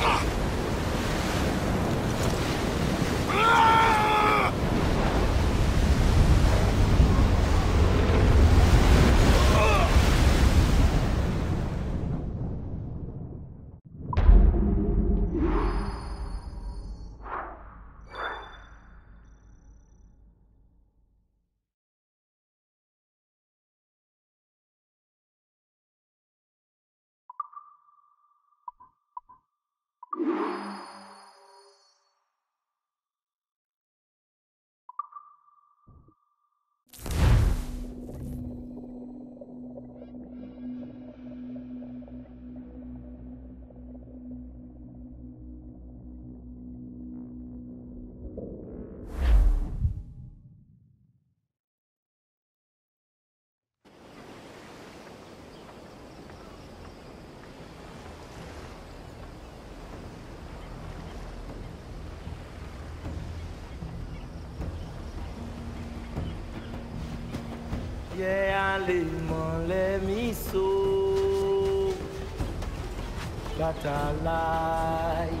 Yeah, lemon, let me so that I lie.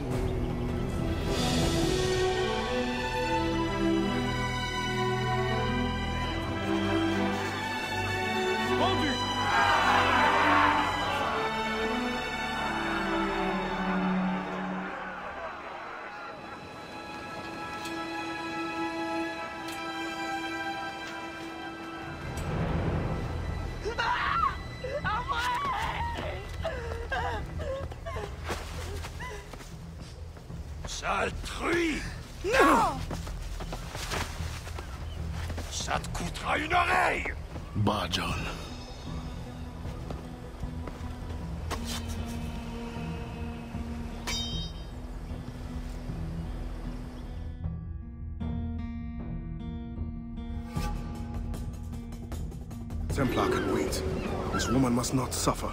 Sale truie! Non! Ça te coûtera une oreille! Bah, John. Templar can wait. This woman must not suffer.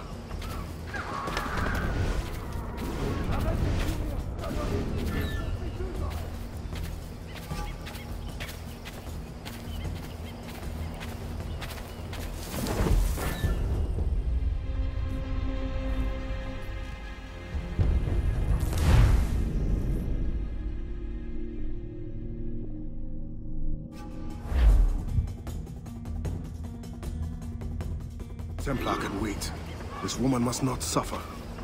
Templar can wait. This woman must not suffer.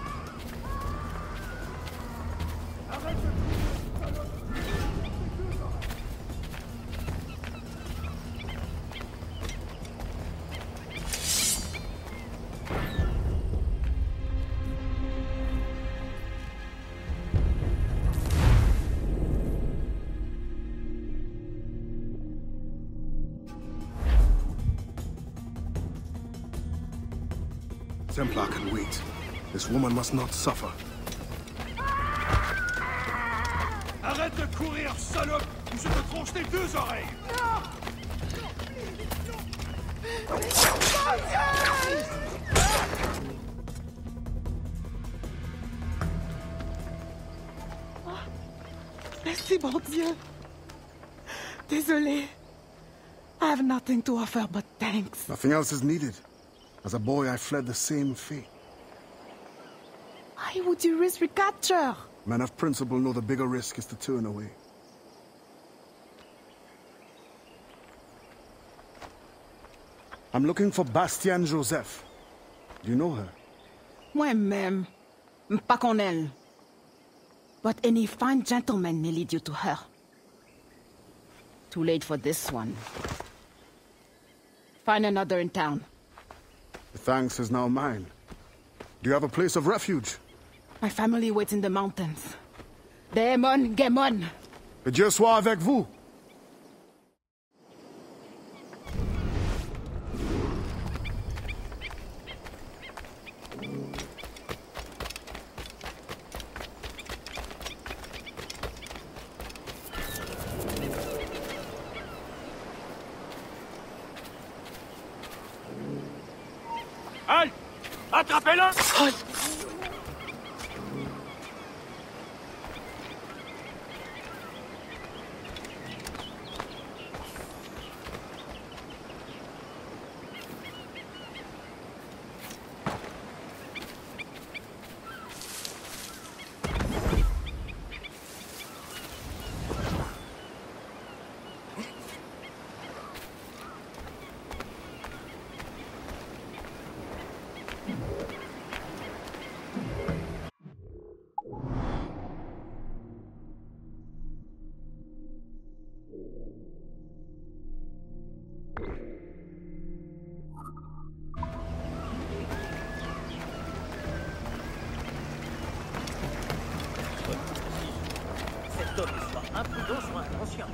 Templar can wait. This woman must not suffer. Arrête de courir, salope, ou je te tronche tes deux oreilles! Merci, bon Dieu. Désolé. I have nothing to offer but thanks. Nothing else is needed. As a boy, I fled the same fate. Why would you risk recapture? Men of principle know the bigger risk is to turn away. I'm looking for Bastienne Joseph. Do you know her? Moi-même, pas qu'on elle. But any fine gentleman may lead you to her. Too late for this one. Find another in town. The thanks is now mine. Do you have a place of refuge? My family waits in the mountains. Démon, Gemon. Que Dieu soit avec vous. Halt! Attrapez-le! Stop, sois imprudent, sois inconscient.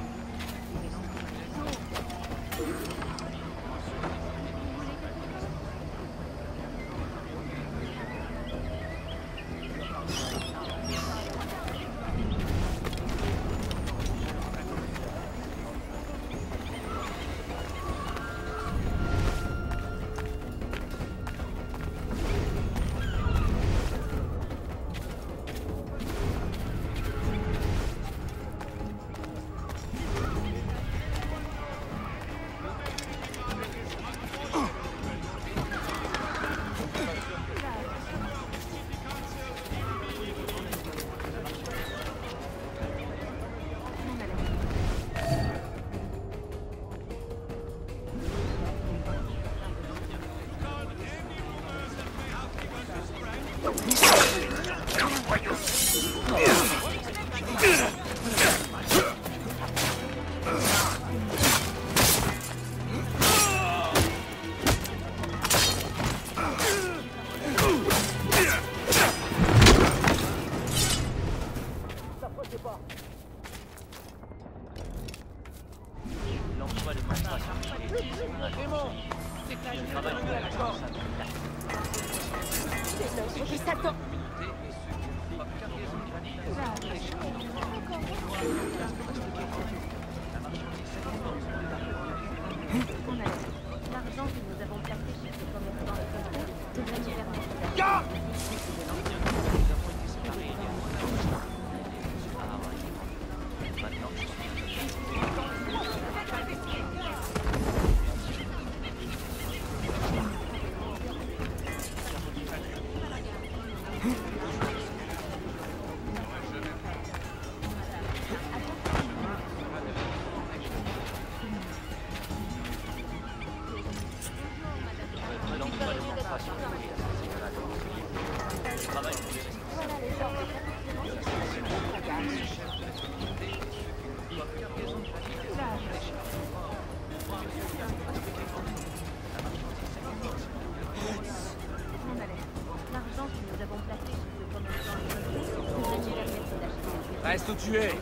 Reste où tu es.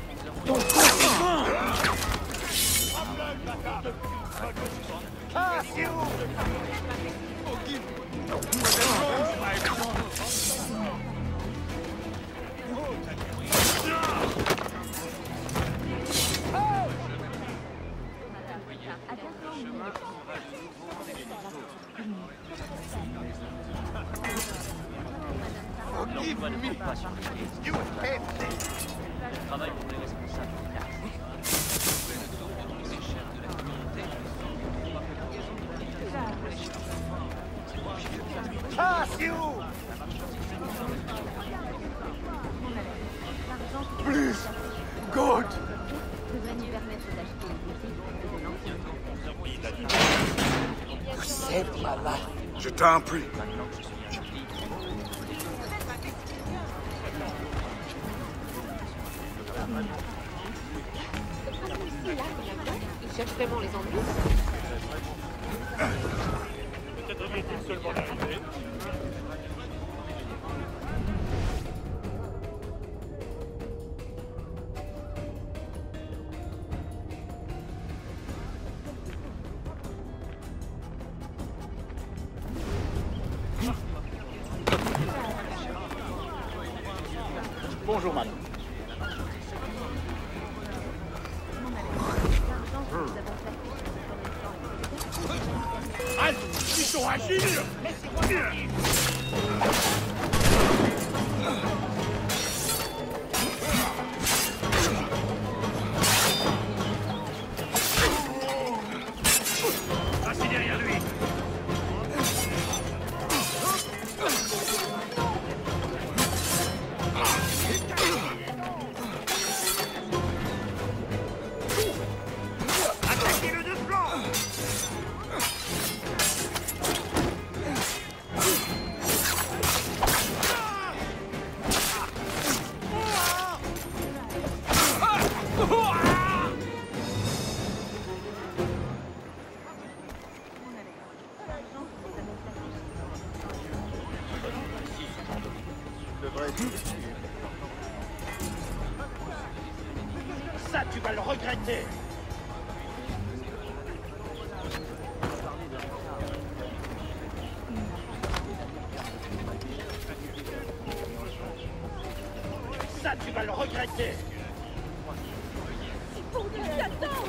Ah, c'est où? Plus. Good. Vous êtes malade. Je t'en prie. Il cherche vraiment les ennuis. Peut-être m'est-il seulement arrivé. Bonjour, madame. Halte! Ils sont agiles! Passez derrière lui! Attaquez-le de flanc! Ça, tu vas le regretter. Ça, tu vas le regretter. Pour Dieu, t'attends!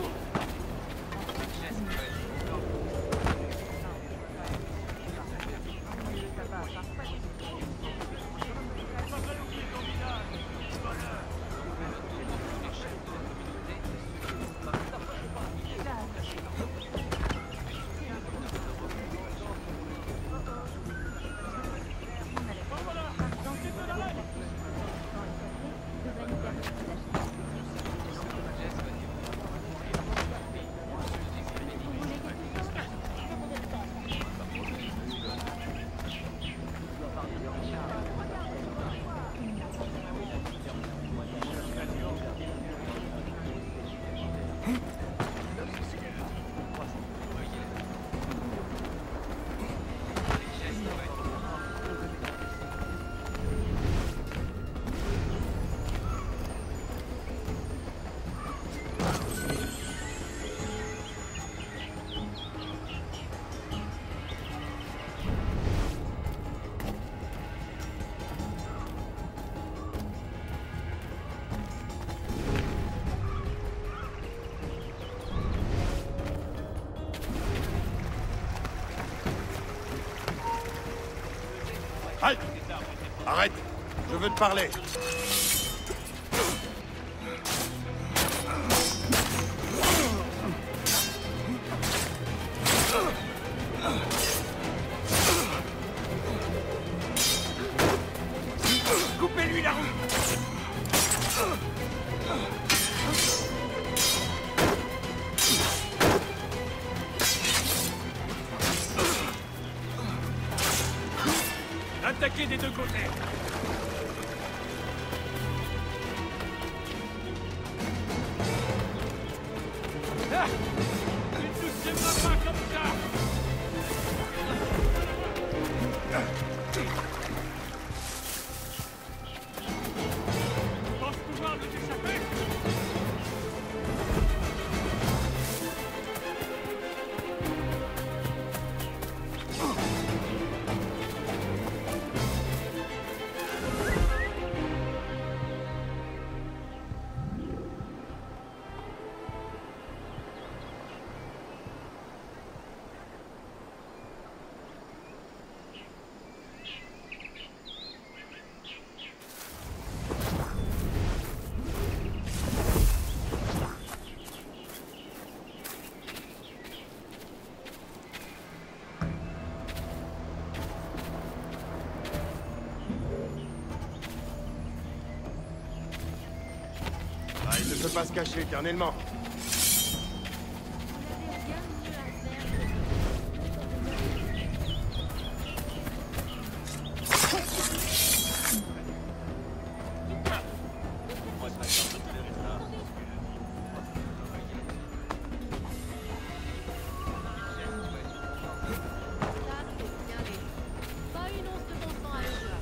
Halt! Arrête! Je veux te parler. Coupez-lui la roue! Attaquez des deux côtés! Ah! Tu ne nous tiendras pas comme ça! Tu penses pouvoir nous échapper? Ah, il ne peut pas se cacher éternellement. Pas une once de bon sang à l'heure.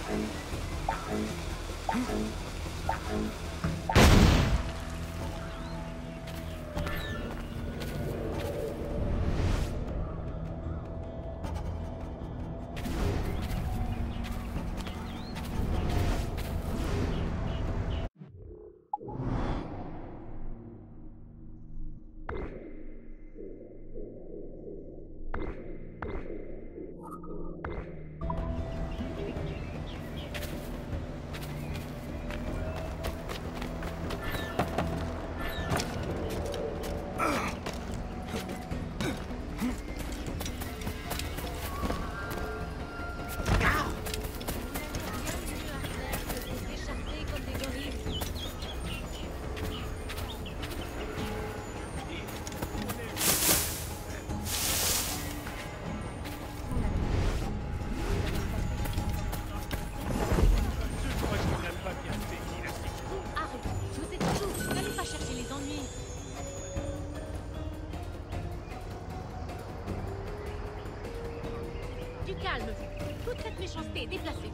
Calme-vous. Toute cette méchanceté est déplacée.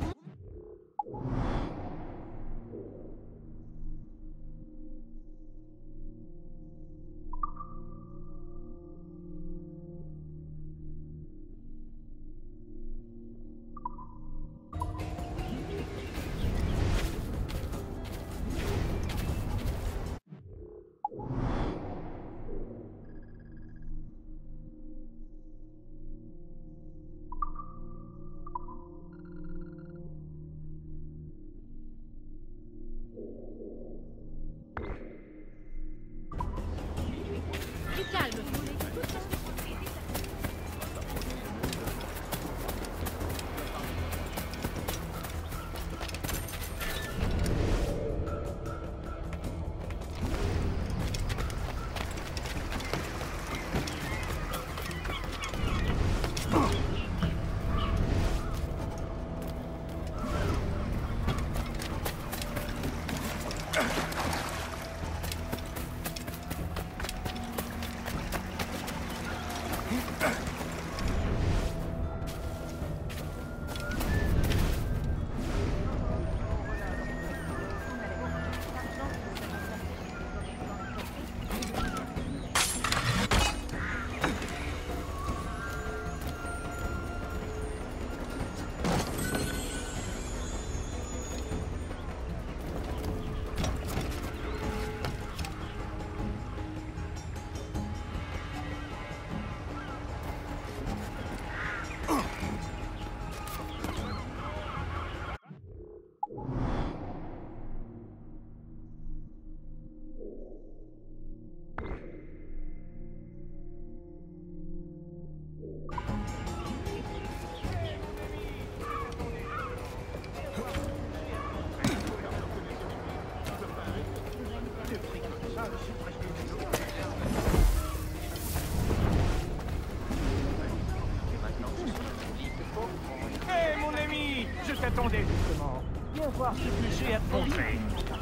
Attendez justement. Viens voir ce que j'ai à te montrer.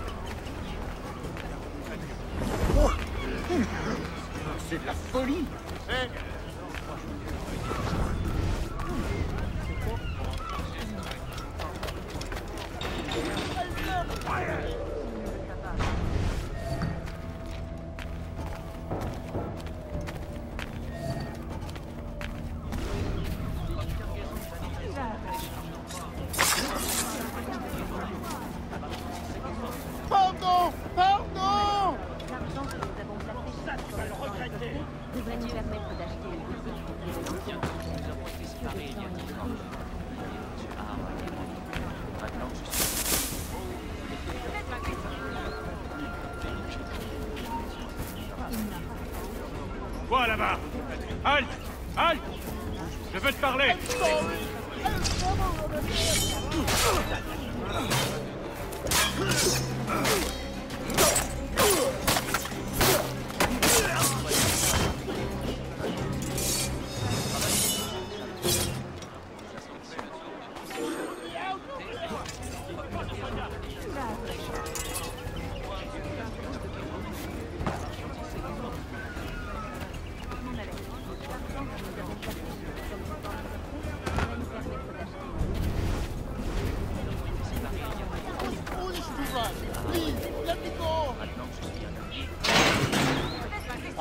Oh, c'est de la folie. Quoi là-bas? Halte! Halte! Je veux te parler!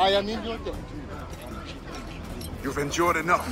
I am in your debt. You've endured enough.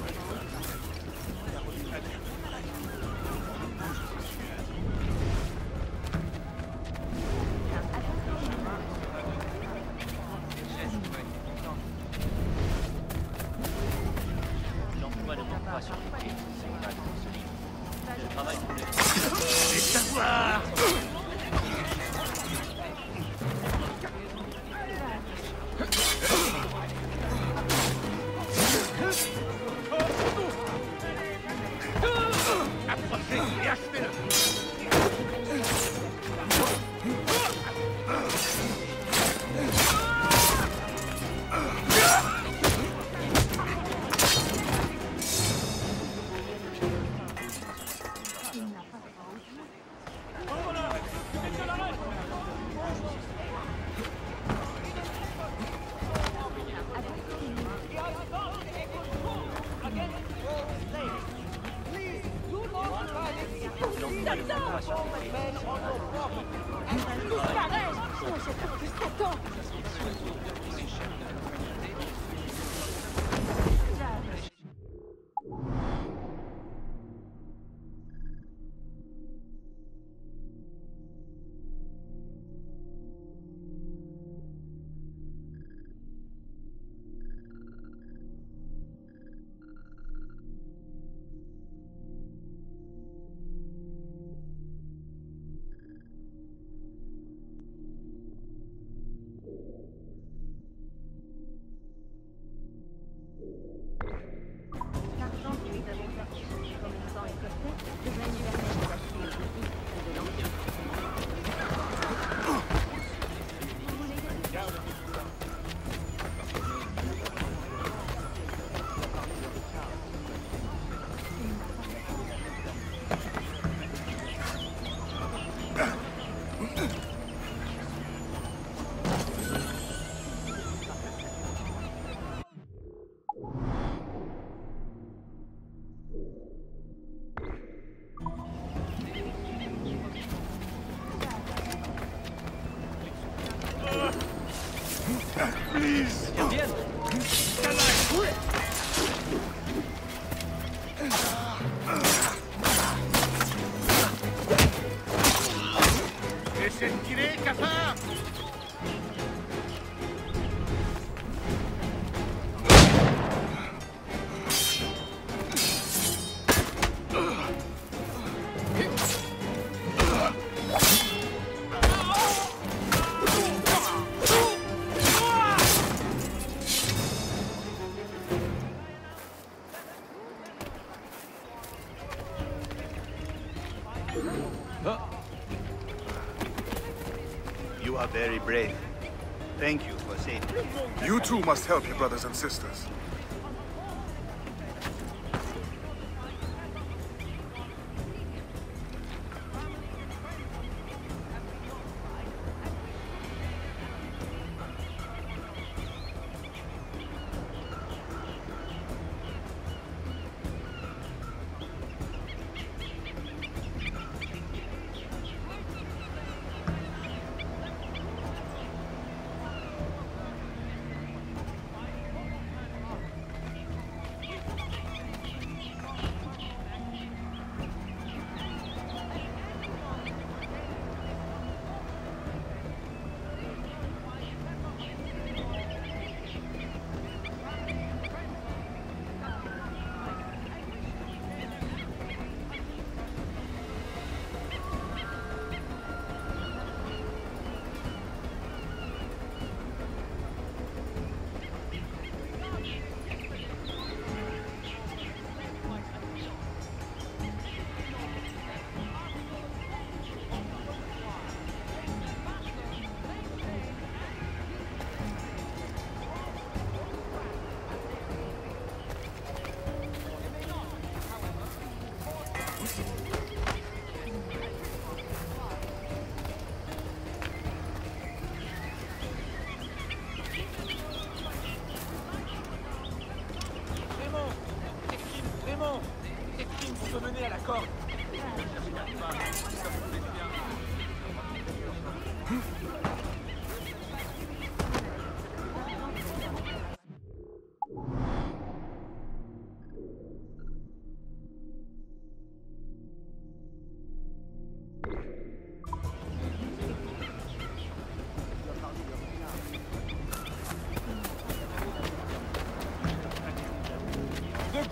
You are very brave. Thank you for saving me. You too must help your brothers and sisters.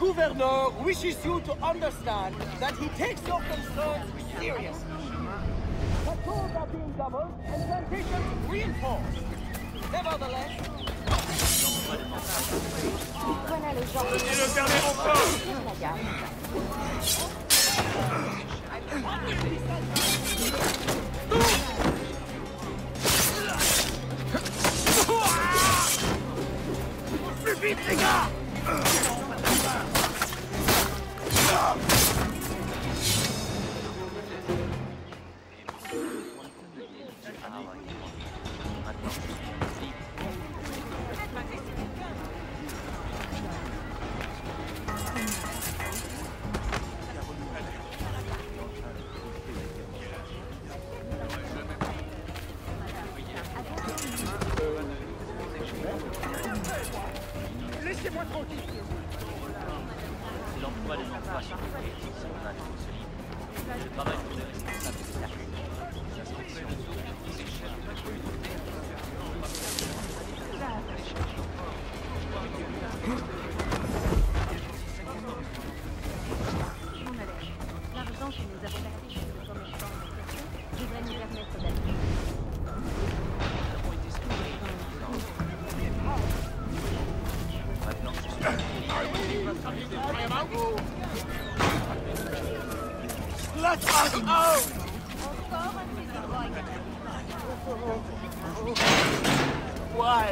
gouverneur wishes you to understand that he takes your concerns seriously. Patrols are being doubled and plantations reinforced. Nevertheless... Voilà le genre de... C'est le dernier renfort. La gamme. Plus vite, les gars! Laissez-moi tranquille. C'est l'emploi des emplois sur lesquels on a des solides. Je travaille pour les responsables de la les instructions. L'argent que nous avons gardé chez le commerçant devrait nous permettre d'aller. Let us out! Why?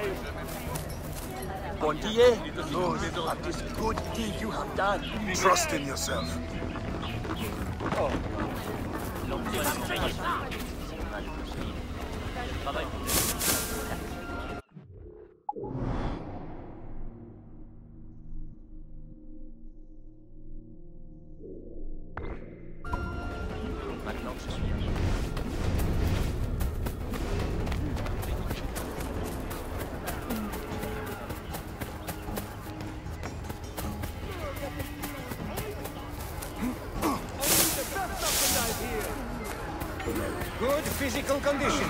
Bondye, those of this good deed you have done. Trust in yourself. L'emploi des emplois sur lesquels on a des solides. Je travaille pour les responsables. Maintenant que je suis là. Good physical condition.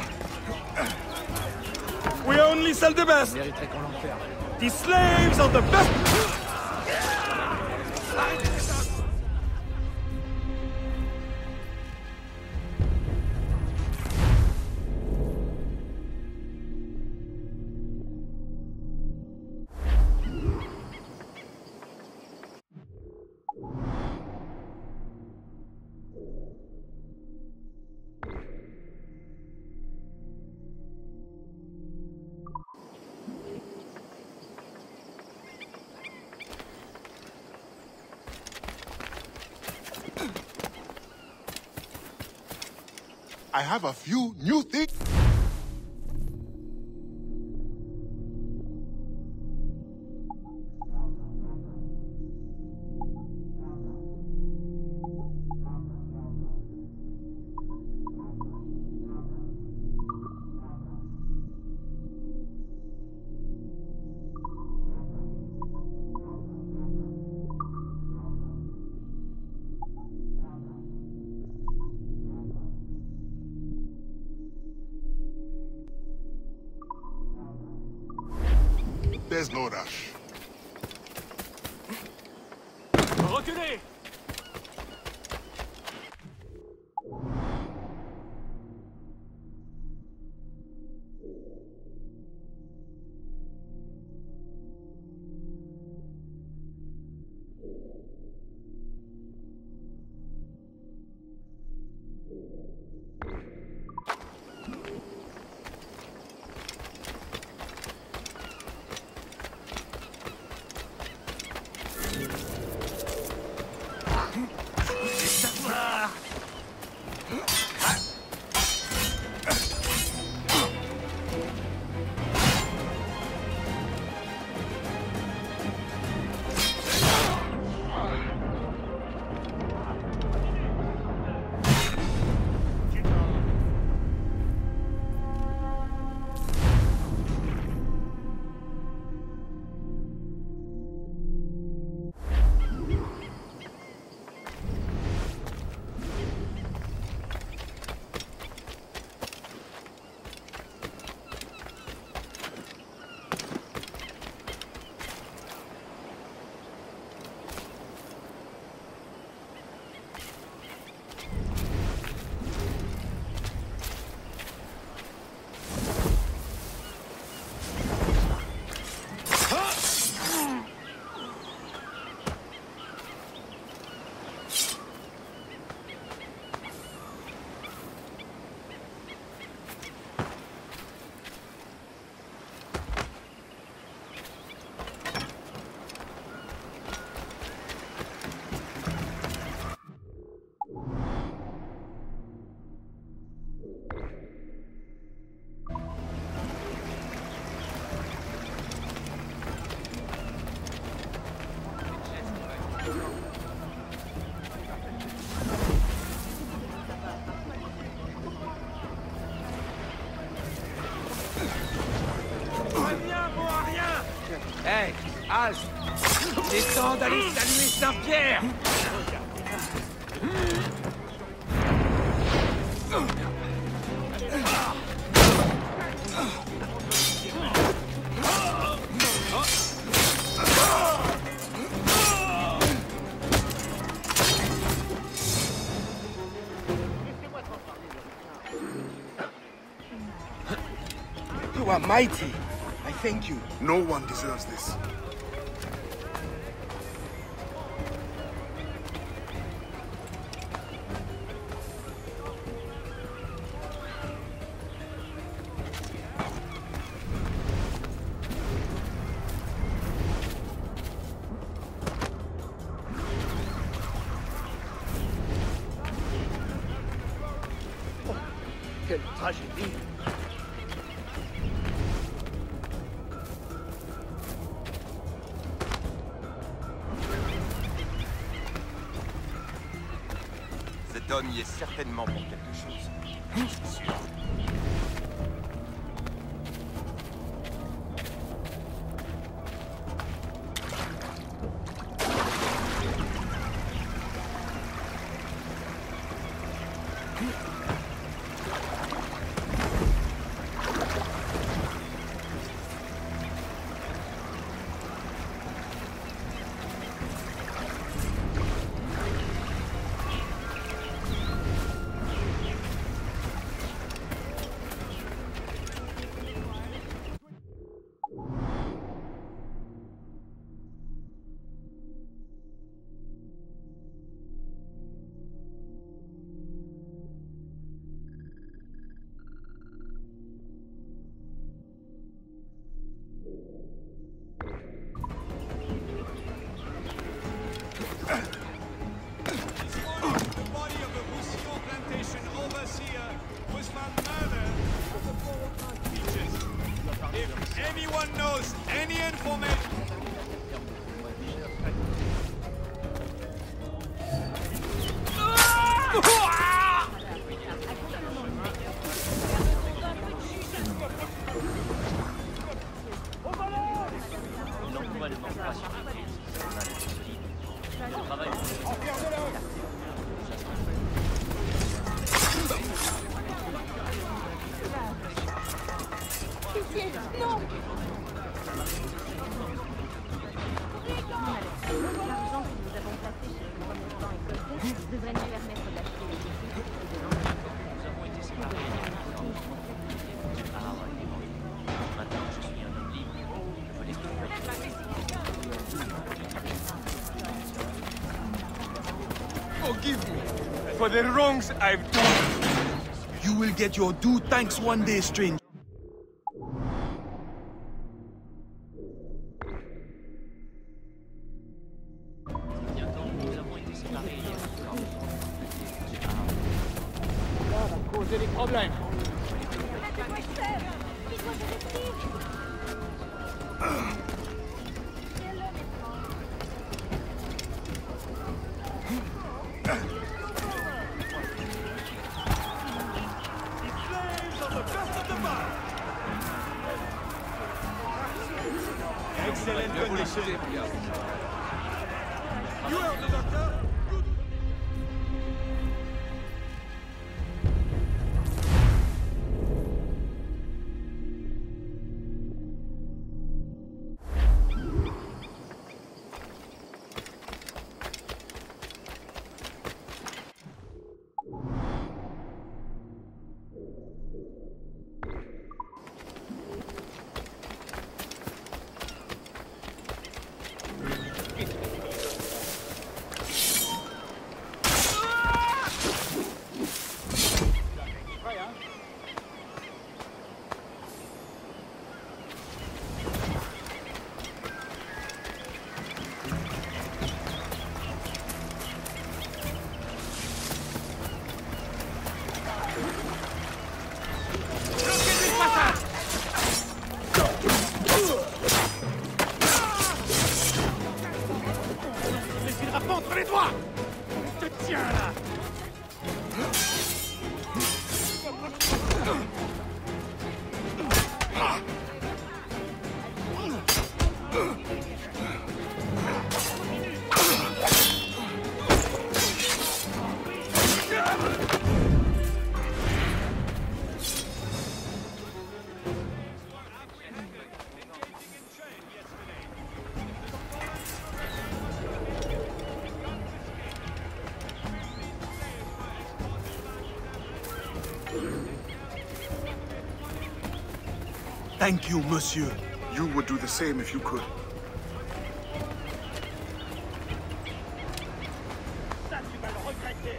We only sell the best. Mériterait qu'on l'enferme. The slaves are the best. I have a few new things. There's no rush. Reculez! Hey, halte! Il est temps d'aller saluer Saint-Pierre! You are mighty. I thank you. No one deserves this. Quelle tragédie! Cet homme y est certainement pour quelque chose. C'est sûr. Anyone knows any information? L'encouragement pas sur l'église, c'est un acte solide. Le travail Non! L'argent que nous avons placé chez le commerçant écossais devrait nous permettre d'acheter les équipes et de lancer. Nous avons été séparés il y a 10 ans. J'ai pas été vendu. Maintenant, je suis un homme libre. Je veux les Forgive me for the wrongs I've done. You will get your due thanks one day, stranger. Bientôt, nous avons été séparés il y a 10 ans. J'ai pas Ça va causer des problèmes. Excellent condition. You heard the doctor? Thank you, monsieur. You would do the same if you could. Ça, tu vas le regretter.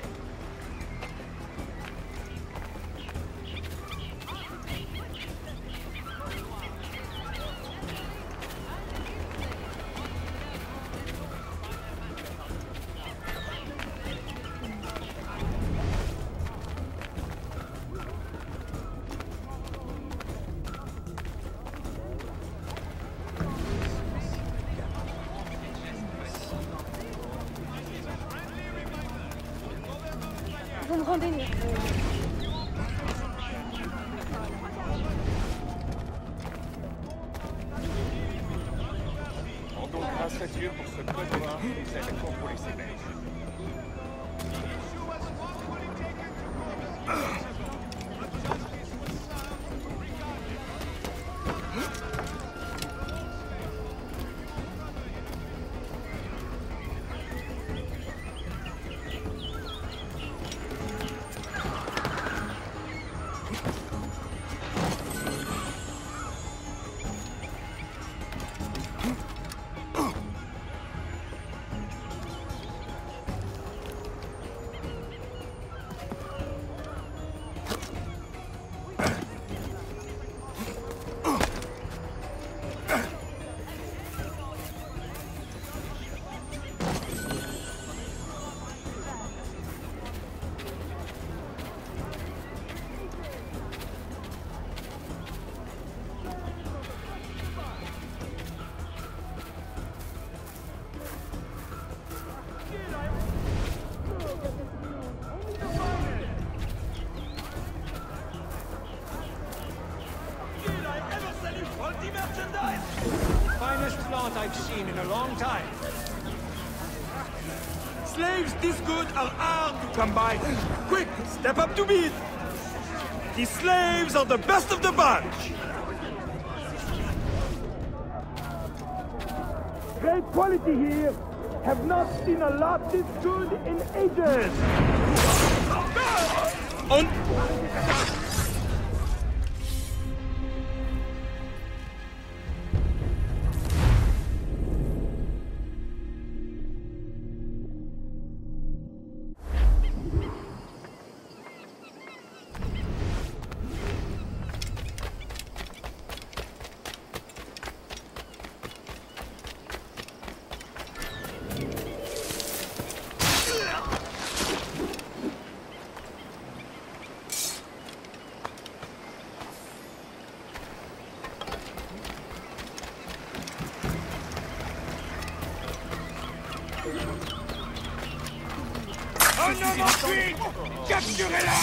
Vous me rendez nerveuse. Rendons grâce à Dieu pour ce code noir qui nous aide à contrôler ces bêtes. Finest plant I've seen in a long time. Slaves this good are hard to come by. Quick, step up to beat. These slaves are the best of the bunch. Great quality here. Have not seen a lot this good in ages. Un homme en fuite! Capturez-la!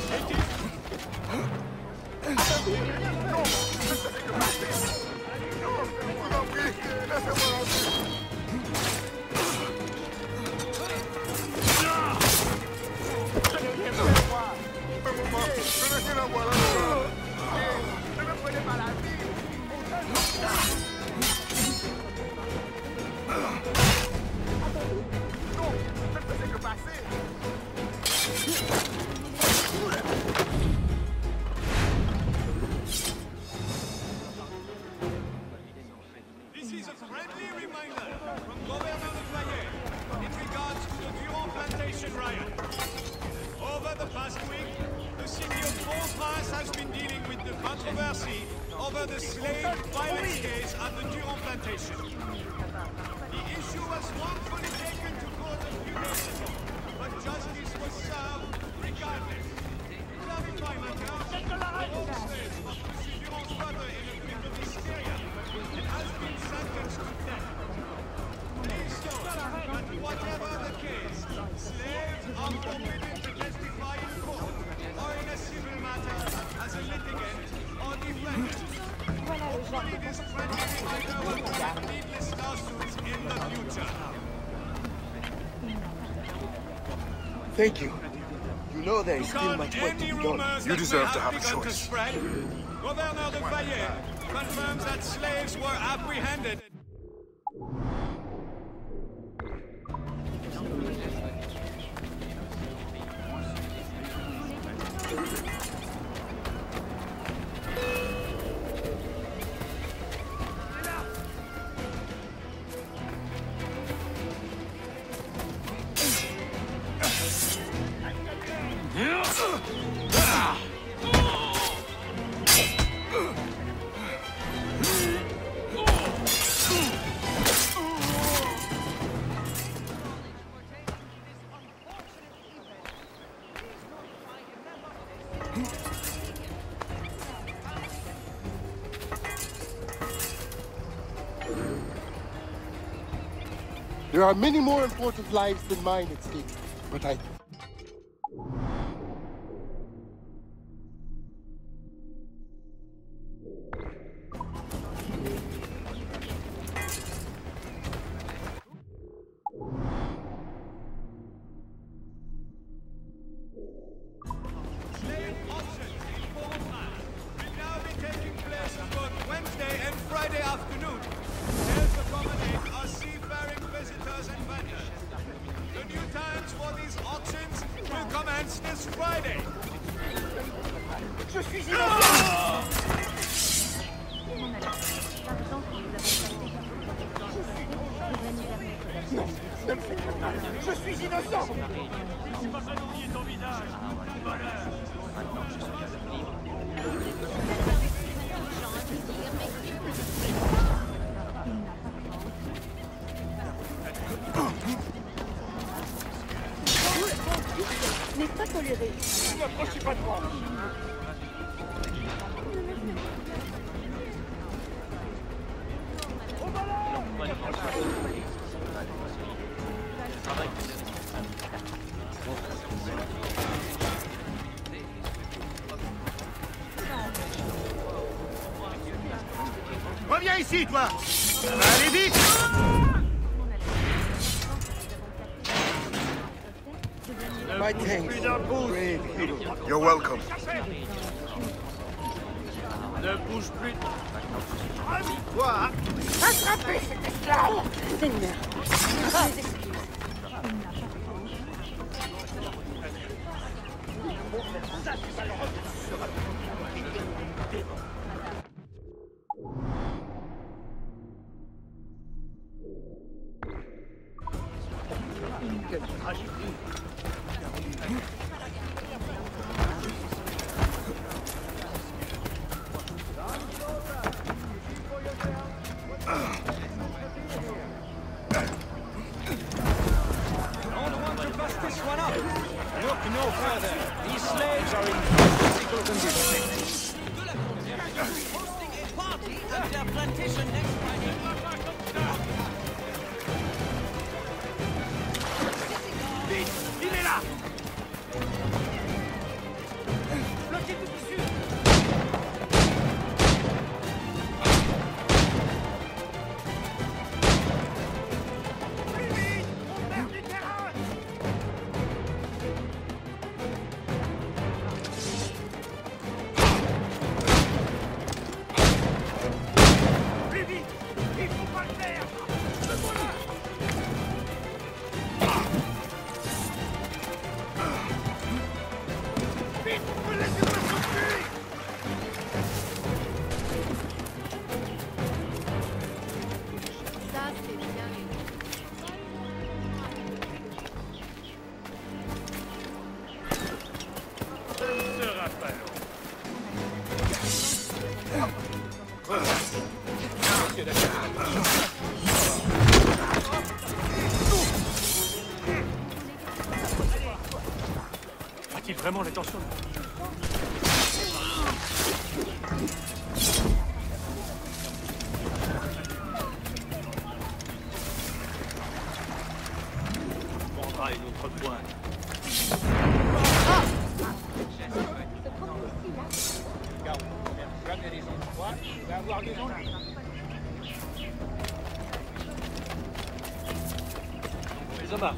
This is a friendly reminder from Governor Lafayette in regards to the Durand Plantation riot. Over the past week, the city of Port-au-Prince has been dealing with the controversy over the slave violence case at the Durand Plantation. The issue was wrongfully taken to court a few days ago, but justice was served regardless. Clarify matter, all slaves of Monsieur Durand's brother in a fit of hysteria and has been sentenced to death. Please note that whatever the case, slaves are forbidden to testify in court or in a civil matter as a litigant or defendant. Hopefully this friendly reminder will prevent needless lawsuits in the future. Thank you. You know there is still much work to be done. You deserve to have a choice. Governor de Fayette confirms that slaves were apprehended. There are many more important lives than mine at stake, but I... Je suis innocent! C'est pas ça d'oublier ton visage! Maintenant, je suis libre. N'est pas toléré. Ne m'approchez pas de moi! Reviens ici, toi! Ça va aller vite! My thanks. Brave hero. You're welcome. Ne bouge plus. Toi! Attrapez cet esclave! Seigneur, mes excuses. Quelle tragédie! Look no further. These slaves are in physical condition. Hosting a party at their plantation next Friday. Vite! Il est là! Bloquez tout dessus. A-t-il vraiment l'intention de... On prendra une autre pointe. Car on ne jamais les endroits, il va avoir des ennuis. Les hommes.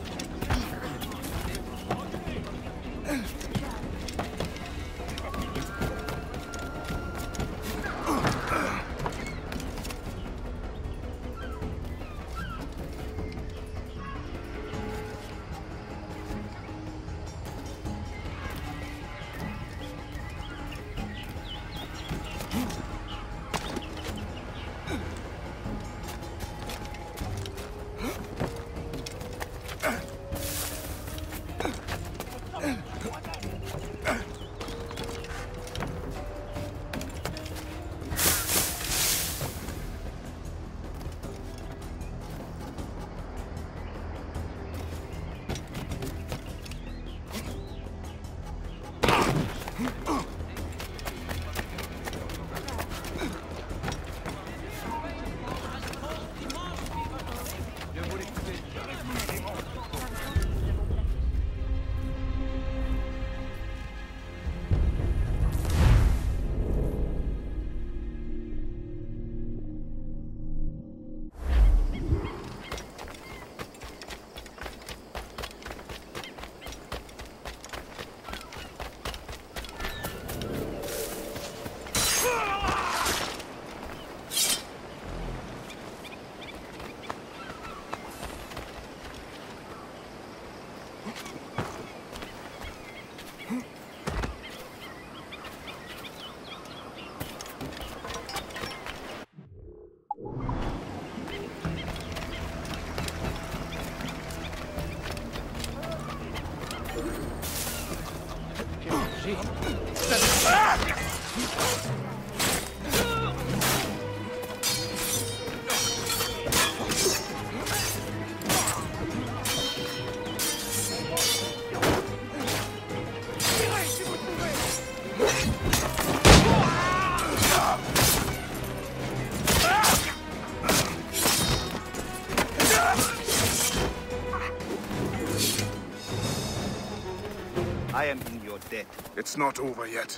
I am in your debt. It's not over yet.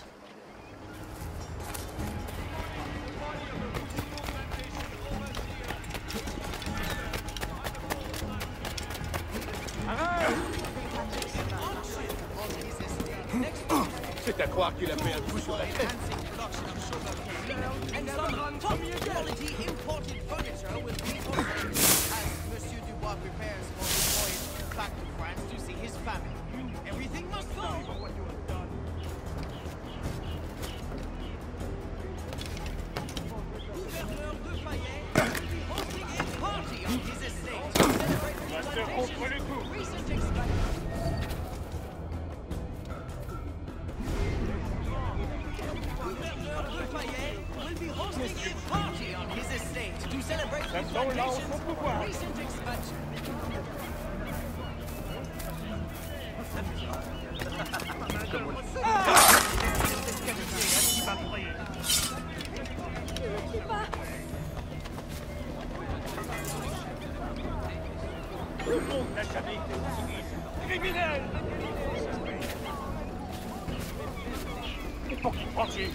C'est à croire qu'il a fait un coup sur la tête. And some top-quality imported furniture will be for sale as Monsieur Dubois prepares for his voyage back to France to see his family. Everything must go. Gouverneur Lafayette will be hosting a party on his estate to celebrate the plantation's recent expansion. Gouverneur Lafayette will be hosting a party on his estate to celebrate the plantation's recent expansion. Le monde n'a jamais été aussi criminel. Et pour qui prends-tu?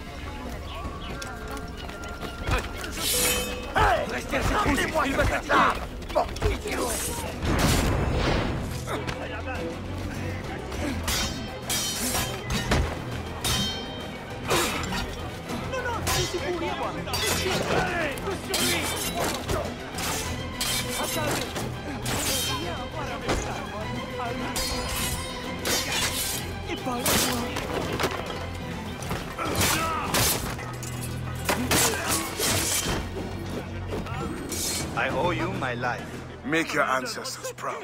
Restez à cette couche, il va t'attaquer. Bon, idiot. Non, je suis pour lui, moi. Allez, que sur lui. Attendez. Et pas moi. I owe you my life. Make your ancestors proud.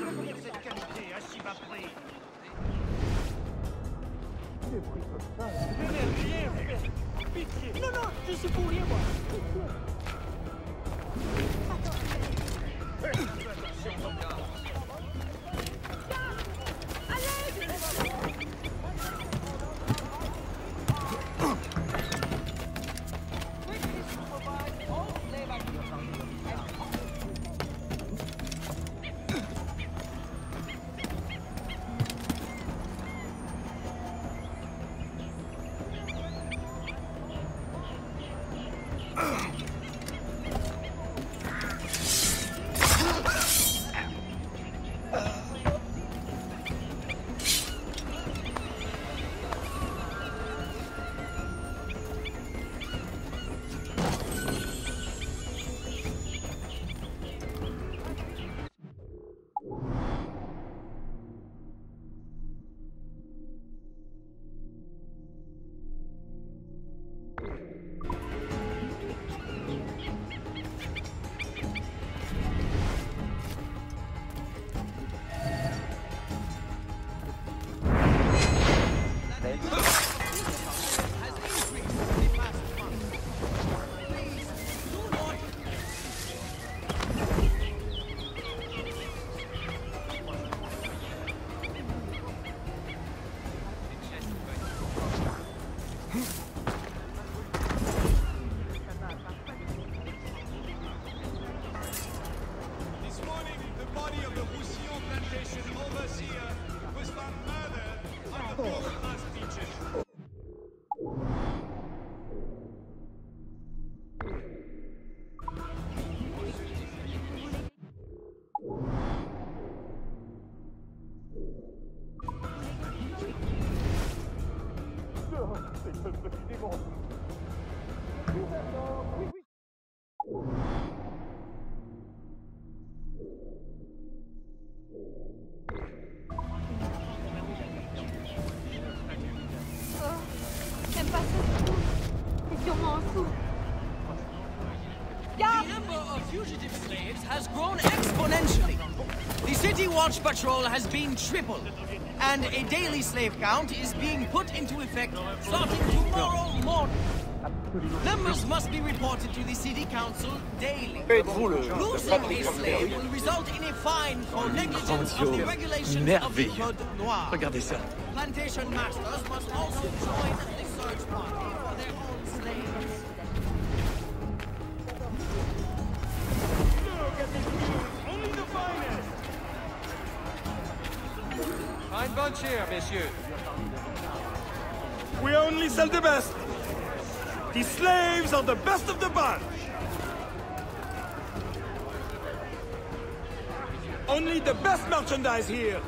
Non, je suis pour rien, moi. c'est un petit démon. J'aime pas ça. C'est sûrement un sou. The number of fugitive slaves has grown exponentially. The City Watch Patrol has been tripled, and a daily slave count is being put into effect starting tomorrow morning. Numbers must be reported to the City Council daily. Losing a slave will result in a fine for negligence of the regulations of the Code Noir. Regardez ça. Plantation masters must also join the search party for their own slaves. Look at this news, only the finest. Fine bunch here, messieurs. We only sell the best. The slaves are the best of the bunch. Only the best merchandise here.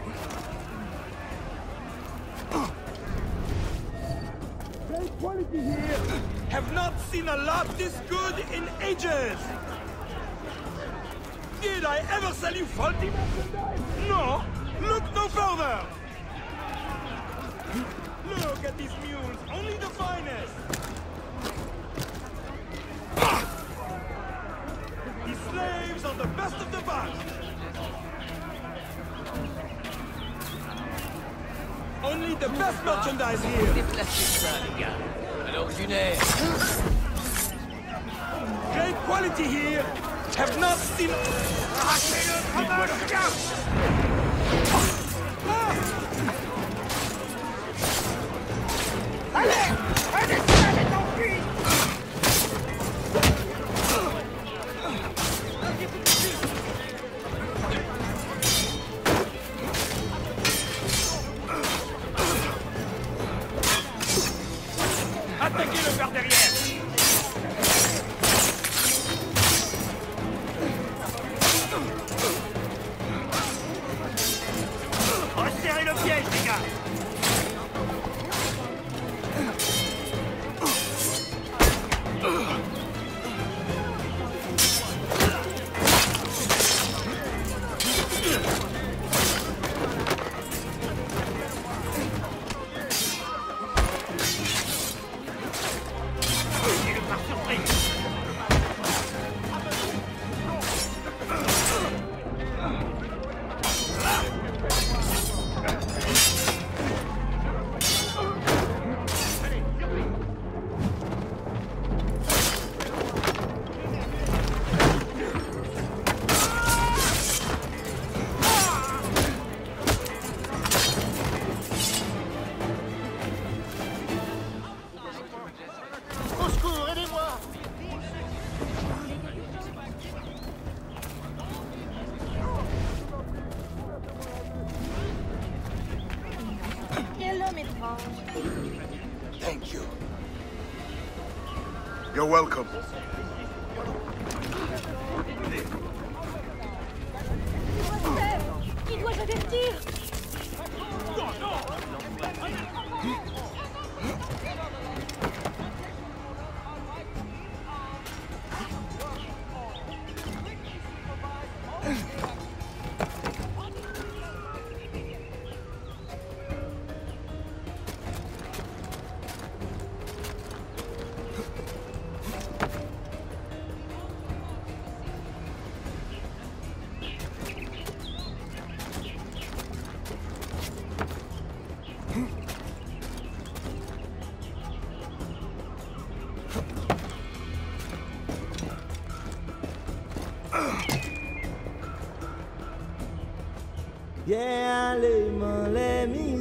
Great quality here. Have not seen a lot this good in ages. Did I ever sell you faulty merchandise? No. Look no further. Look at these mules, only the finest. The slaves are the best of the bunch. Only the best merchandise here. Déplacez ça, les gars. À l'ordinaire. Great quality here. Have not seen. Allez! Un esclave est enfui! Attaquez-le par derrière. Resserrez le piège, les gars. Thank you. You're welcome. Il doit s'avertir. Yeah, les mains, les